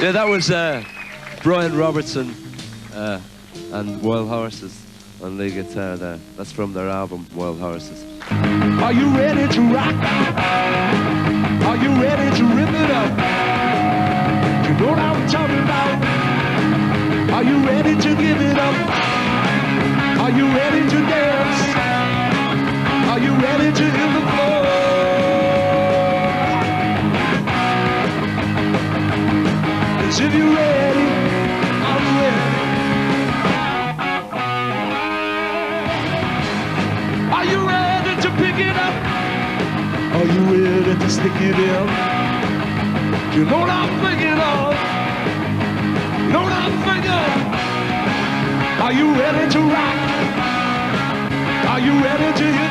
Yeah, that was Brian Robertson and Wild Horses on lead guitar there. That's from their album, Wild Horses. Are you ready to rock? Are you ready to rip it up? You know what I'm talking about. Are you ready to give it up? Are you ready to dance? Are you ready to hit the floor? Cause if you're ready, I'm ready. Are you ready to pick it up? Are you ready to stick it in? You know what I'm thinking of? You know what I'm thinking of? Are you ready to rock? Are you ready to hit